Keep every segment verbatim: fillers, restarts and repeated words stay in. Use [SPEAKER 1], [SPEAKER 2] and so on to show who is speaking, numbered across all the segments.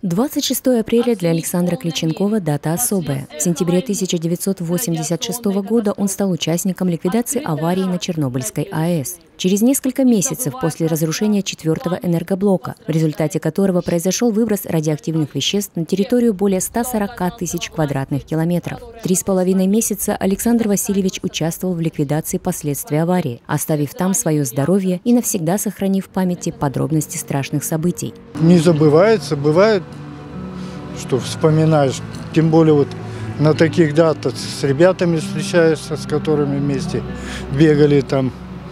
[SPEAKER 1] двадцать шестое апреля для Александра Кличенкова дата особая. В сентябре тысяча девятьсот восемьдесят шестого года он стал участником ликвидации аварии на Чернобыльской АЭС. Через несколько месяцев после разрушения четвертого энергоблока, в результате которого произошел выброс радиоактивных веществ на территорию более ста сорока тысяч квадратных километров. Три с половиной месяца Александр Васильевич участвовал в ликвидации последствий аварии, оставив там свое здоровье и навсегда сохранив в памяти подробности страшных событий.
[SPEAKER 2] Не забывается, бывает, что вспоминаешь, тем более вот на таких датах с ребятами встречаешься, с которыми вместе бегали там.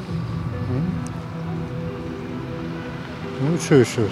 [SPEAKER 2] Ну, что еще?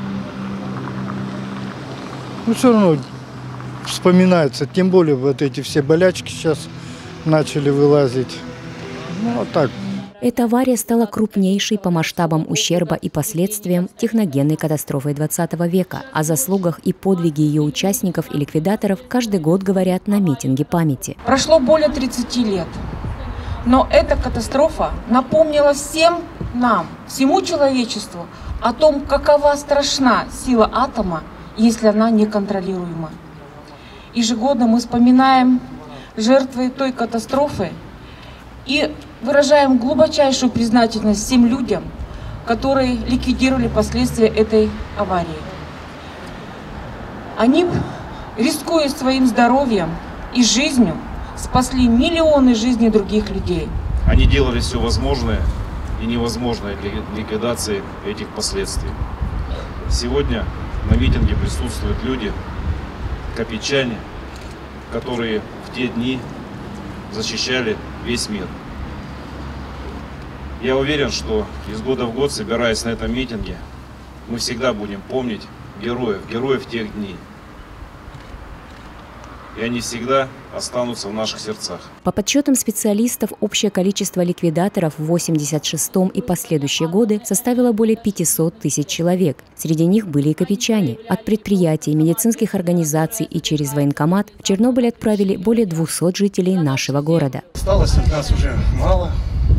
[SPEAKER 2] Ну, все равно вспоминается, тем более вот эти все болячки сейчас начали вылазить. Ну, вот так.
[SPEAKER 1] Эта авария стала крупнейшей по масштабам ущерба и последствиям техногенной катастрофой двадцатого века. О заслугах и подвиге ее участников и ликвидаторов каждый год говорят на митинге памяти.
[SPEAKER 3] Прошло более тридцати лет, но эта катастрофа напомнила всем нам, всему человечеству, о том, какова страшна сила атома, если она неконтролируема. Ежегодно мы вспоминаем жертвы той катастрофы и выражаем глубочайшую признательность всем людям, которые ликвидировали последствия этой аварии. Они, рискуя своим здоровьем и жизнью, спасли миллионы жизней других людей.
[SPEAKER 4] Они делали все возможное и невозможное для ликвидации этих последствий. Сегодня на митинге присутствуют люди, копейчане, которые в те дни защищали весь мир. Я уверен, что из года в год, собираясь на этом митинге, мы всегда будем помнить героев, героев тех дней. И они всегда останутся в наших сердцах.
[SPEAKER 1] По подсчетам специалистов, общее количество ликвидаторов в восемьдесят шестом и последующие годы составило более пятисот тысяч человек. Среди них были и копейчане. От предприятий, медицинских организаций и через военкомат в Чернобыль отправили более двухсот жителей нашего города.
[SPEAKER 5] Осталось от нас уже мало,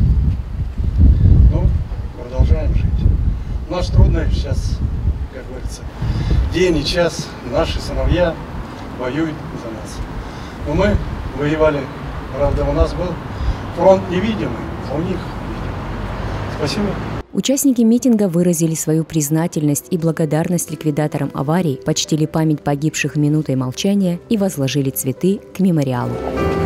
[SPEAKER 5] но продолжаем жить. У нас трудно сейчас, как говорится, день и час наши сыновья воюют за нас. Но мы воевали, правда, у нас был фронт невидимый, а у них видимый. Спасибо.
[SPEAKER 1] Участники митинга выразили свою признательность и благодарность ликвидаторам аварий, почтили память погибших минутой молчания и возложили цветы к мемориалу.